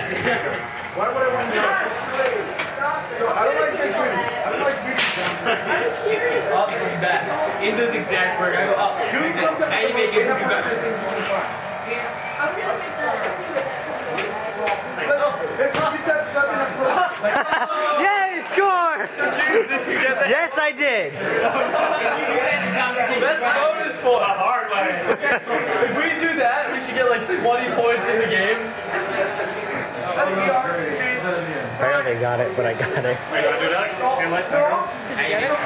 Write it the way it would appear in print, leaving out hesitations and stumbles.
Why would I want to know? So I don't like that beauty. I don't like beauty. Up and back. In this exact word. I go up. Now you make it move back. Yay, score! Yes, I did. That's bonus for a hard way. If we do that, we should get like 20 points in the game. Barely got it, but I got it. Are you gonna do that? Okay, let's go.